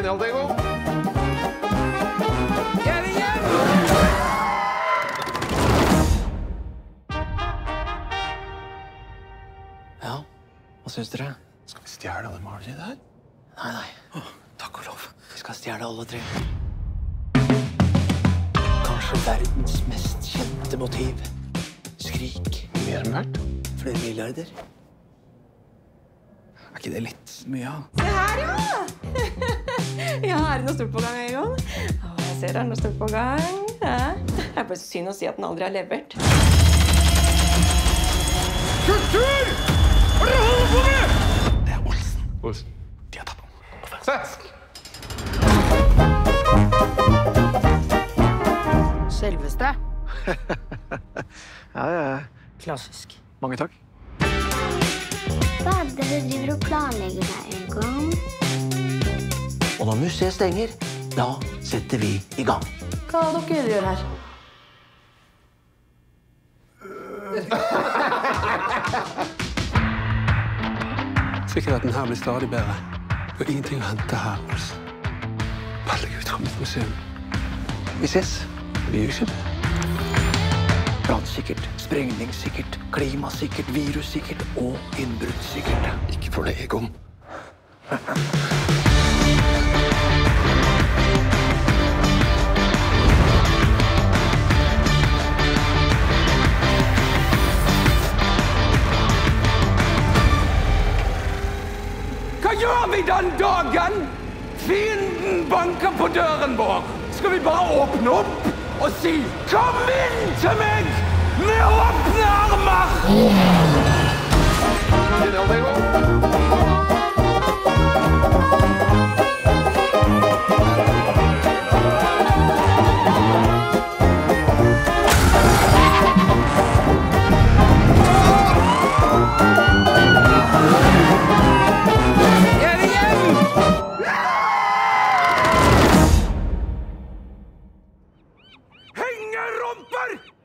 Genial, Diego. Ja, hva synes dere? Skal vi stjæle alle maleriene der? Nei. Takk og lov. Vi skal stjele alle tre. Kanskje verdens mest kjente motiv. Skrik. Mer enn verdt. Flere milliarder. Er ikke det litt mye, ja? Se her, ja! Ja, er det noe stort på gang, Egon? Jeg ser det er noe stort på gang. Ja. Det er bare synd å si at den aldri har levert. Kultur! Hva er det du holder på med? Det er Olsen. Olsen. De har tatt den. Sett! Selveste. Ja. Klassisk. Mange takk. Hva er det dere driver og planlegger der, Egon? Og når museet stenger, da setter vi i gang. Hva er det dere gjør her? Sikkerheten her blir stadig bedre. Det er ingenting å hente her, Olsen. Veldig ut fra mitt museum. Vi ses. Vi gjør ikke det. Brannsikkert, sprengningssikkert, klimasikkert, virussikkert og innbruddssikkert. Ikke for det, Egon. Hva gjør vi den dagen fienden banker på døren vår? Skal vi bare åpne opp og si «Kom inn til meg med åpne armer!» Genial, Diego. Hengerumper!